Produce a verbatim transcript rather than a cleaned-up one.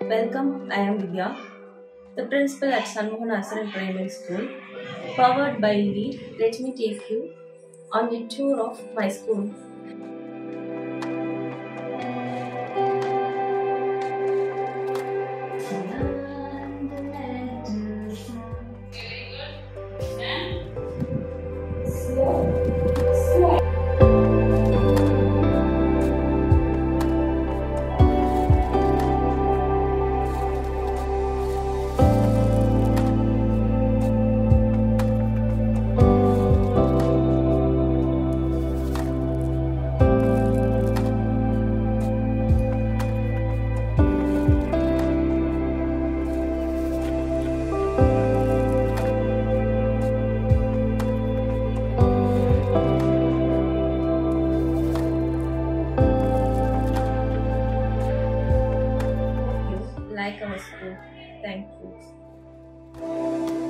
Welcome, I am Vidya, the principal at Shanmuga Nursery Primary School. Powered by Lead, let me take you on a tour of my school. Like our school. Thank you.